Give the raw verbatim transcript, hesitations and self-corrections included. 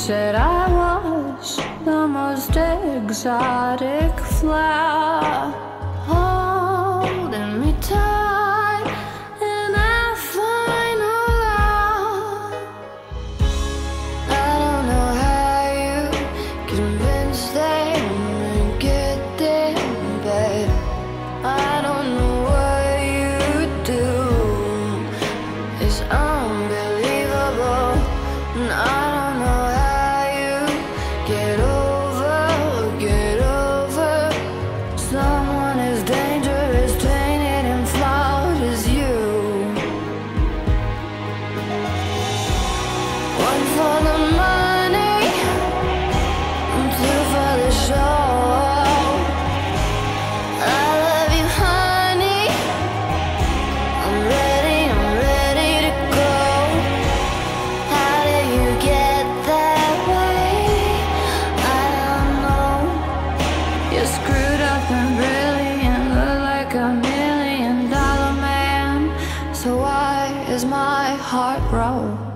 said I was the most exotic flower, holding me tight in that final hour. I don't know how you convinced them to get there, but I don't know what you do. It's unbelievable, and I don't know how you get over, get over someone as dangerous, tainted and flawed as you. One for the money, and two for the show. I love you, honey. I'm ready, I'm ready to go. How did you get that way? I don't know. You're screwed up and brilliant, look like a million dollar man. So why is my heart broke?